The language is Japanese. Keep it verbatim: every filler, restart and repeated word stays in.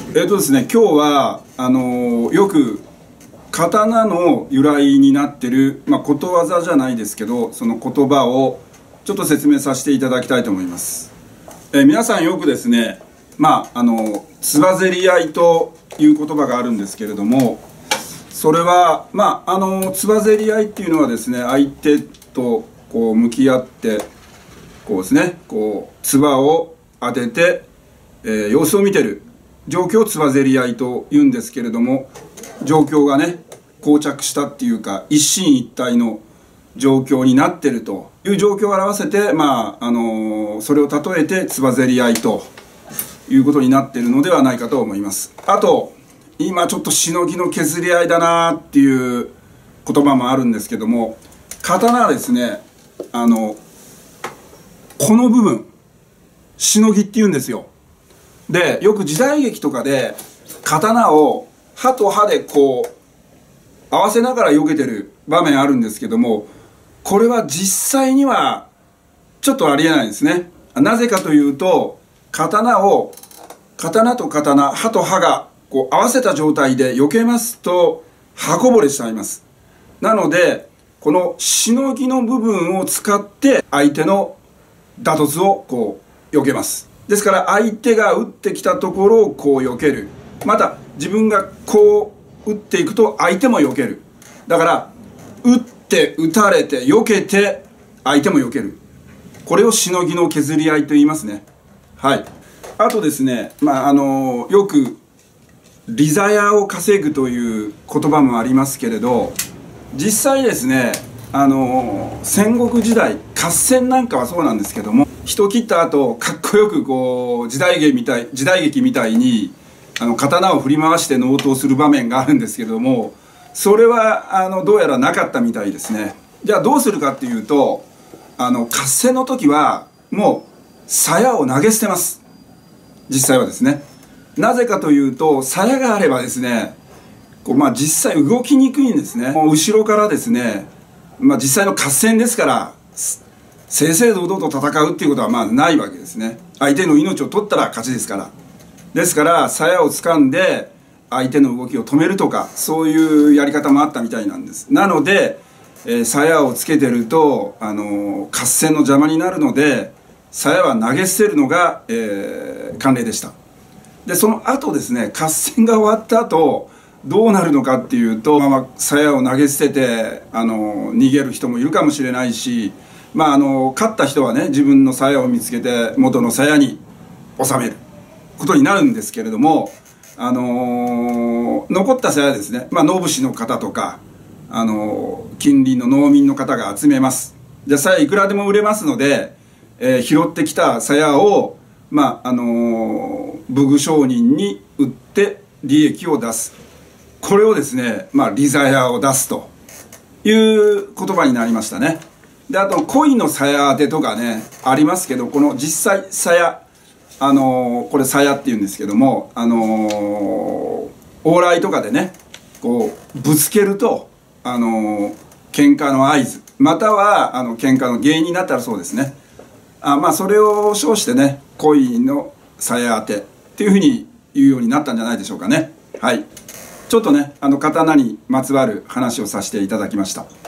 えっとですね、今日はあのーよく刀の由来になってる、まあ、ことわざじゃないですけど、その言葉をちょっと説明させていただきたいと思います。えー皆さんよくですね、まああのつばぜり合いという言葉があるんですけれども、それはまああのつばぜり合いっていうのはですね、相手とこう向き合ってこうですね、こうつばを当てて、えー様子を見てる状況をつばぜり合いと言うんですけれども、状況がね膠着したっていうか一進一退の状況になってるという状況を表せて、まああのそれを例えてつばぜり合いということになっているのではないかと思います。あと今ちょっとしのぎの削り合いだなっていう言葉もあるんですけども、刀はですね、あのこの部分しのぎって言うんですよ。でよく時代劇とかで刀を刃と刃でこう合わせながら避けてる場面あるんですけども、これは実際にはちょっとありえないですね。なぜかというと、刀を刀と刀、刃と刃がこう合わせた状態で避けますと刃こぼれしちゃいます。なのでこのしのぎの部分を使って相手の打突をこう避けます。ですから相手が打ってきたところをこう避ける、また自分がこう打っていくと相手も避ける。だから打って打たれて避けて相手も避ける、これをしのぎの削り合いと言いますね。はい。あとですね、まああのよく利ざやを稼ぐという言葉もありますけれど、実際ですね、あの戦国時代合戦なんかはそうなんですけども、人切った後かっこよくこう時代劇みたい時代劇みたいにあの刀を振り回して納刀する場面があるんですけれども、それはあのどうやらなかったみたいですね。じゃあどうするかっていうと、あの合戦の時はもう鞘を投げ捨てます。実際はですね。なぜかというと、鞘があればですね、こうまあ実際動きにくいんですね。後ろからですね、まあ実際の合戦ですから正々堂々と戦うっていうことはまあないわけですね。相手の命を取ったら勝ちですから。ですから鞘を掴んで相手の動きを止めるとか、そういうやり方もあったみたいなんです。なので、えー、鞘をつけてると、あのー、合戦の邪魔になるので鞘は投げ捨てるのが、えー、慣例でした。でその後ですね、合戦が終わった後どうなるのかっていうと、まあ、鞘を投げ捨てて、あのー、逃げる人もいるかもしれないし、まああの勝った人はね、自分の鞘を見つけて元の鞘に収めることになるんですけれども、あのー、残った鞘ですね、まあ野武士の方とか、あのー、近隣の農民の方が集めます。じゃあ鞘いくらでも売れますので、えー、拾ってきた鞘をまああのー、武具商人に売って利益を出す、これをですね、まあ利ざやを出すという言葉になりましたね。であと恋の鞘当てとかねありますけど、この実際鞘、あのー、これ鞘っていうんですけども、あのー、往来とかでねこうぶつけると、あのー、喧嘩の合図、またはあの喧嘩の原因になったらそうですね、あまあそれを称してね、恋の鞘当てっていうふうに言うようになったんじゃないでしょうかね。はい。ちょっとね、あの刀にまつわる話をさせていただきました。